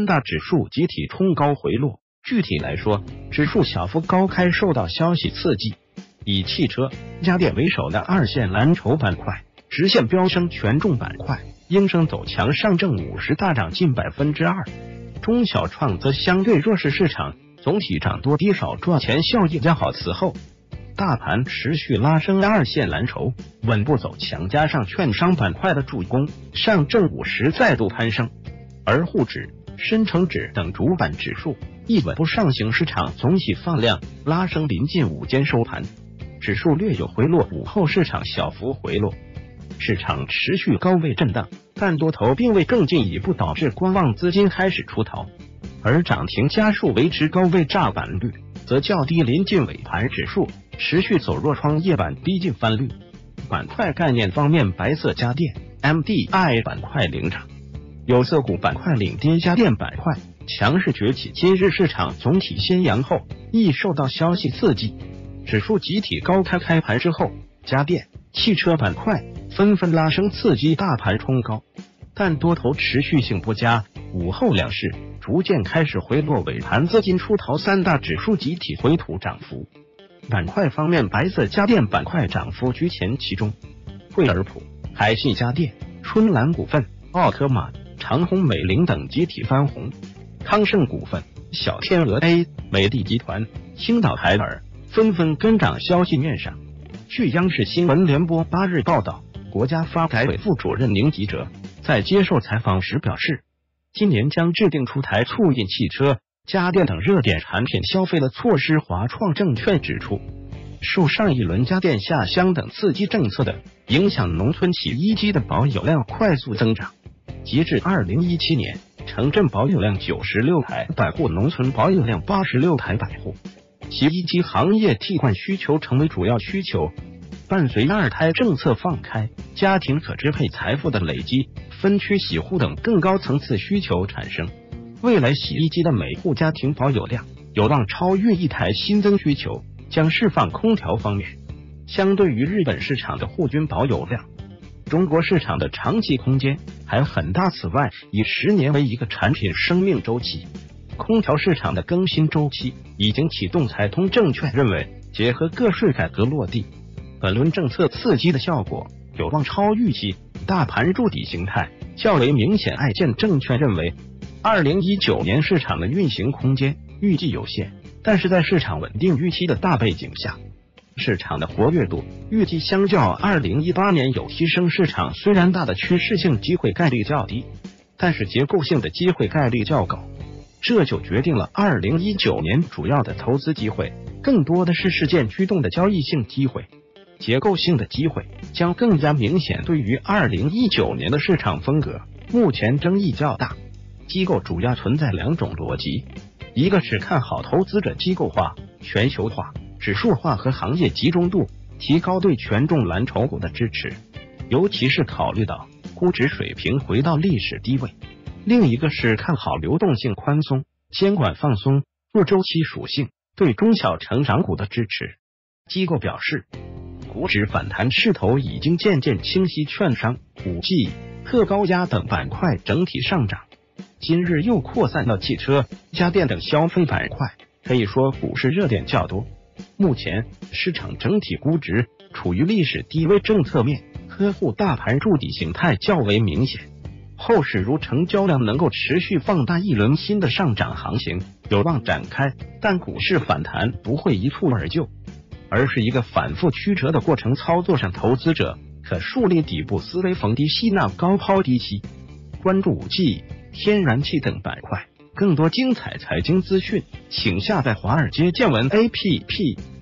大指数集体冲高回落。具体来说，指数小幅高开受到消息刺激，以汽车、家电为首的二线蓝筹板块直线飙升，权重板块应声走强，上证50大涨近2%，中小创则相对弱势，市场总体涨多低少，赚钱效益较好。此后大盘持续拉升，二线蓝筹稳步走强，加上券商板块的助攻，上证50再度攀升，而沪指、深成指等主板指数亦稳步上行，市场总体放量拉升，临近午间收盘，指数略有回落，午后市场小幅回落，市场持续高位震荡，但多头并未更进一步，导致观望资金开始出逃，而涨停家数维持高位，炸板率则较低，临近尾盘指数持续走弱，创业板逼近翻绿。板块概念方面，白色家电 MDI 板块领涨，有色股板块领跌，家电板块强势崛起。今日市场总体先扬后亦受到消息刺激，指数集体高开，开盘之后家电、汽车板块纷纷拉升，刺激大盘冲高，但多头持续性不佳，午后两市逐渐开始回落，尾盘资金出逃，三大指数集体回吐涨幅。板块方面，白色家电板块涨幅居前，其中惠而浦、海信家电、春兰股份、奥科玛、长虹美菱等集体翻红，康盛股份、小天鹅 A、美的集团、青岛海尔纷纷跟涨。消息面上，据央视新闻联播8日报道，国家发改委副主任宁吉喆在接受采访时表示，今年将制定出台促进汽车、家电等热点产品消费的措施。华创证券指出，受上一轮家电下乡等刺激政策的影响，农村洗衣机的保有量快速增长，截至2017年，城镇保有量96台百户，农村保有量86台百户。洗衣机行业替换需求成为主要需求，伴随二胎政策放开，家庭可支配财富的累积、分区洗护等更高层次需求产生，未来洗衣机的每户家庭保有量有望超越1台，新增需求将释放空调方面。相对于日本市场的户均保有量，中国市场的长期空间还很大。此外，以10年为一个产品生命周期，空调市场的更新周期已经启动。财通证券认为，结合个税改革落地，本轮政策刺激的效果有望超预期，大盘筑底形态较为明显。爱建证券认为，2019年市场的运行空间预计有限，但是在市场稳定预期的大背景下，市场的活跃度预计相较2018年有提升。市场虽然大的趋势性机会概率较低，但是结构性的机会概率较高，这就决定了2019年主要的投资机会更多的是事件驱动的交易性机会，结构性的机会将更加明显。对于2019年的市场风格，目前争议较大，机构主要存在两种逻辑，一个是看好投资者机构化、全球化、指数化和行业集中度，提高对权重蓝筹股的支持，尤其是考虑到估值水平回到历史低位。另一个是看好流动性宽松、监管放松、弱周期属性对中小成长股的支持。机构表示，股指反弹势头已经渐渐清晰，券商、5G、特高压等板块整体上涨，今日又扩散到汽车、家电等消费板块，可以说股市热点较多。目前市场整体估值处于历史低位，政策面呵护大盘筑底形态较为明显。后市如成交量能够持续放大，一轮新的上涨行情有望展开，但股市反弹不会一蹴而就，而是一个反复曲折的过程。操作上，投资者可树立底部思维，逢低吸纳，高抛低吸，关注5G、天然气等板块。更多精彩财经资讯，请下载华尔街见闻 APP。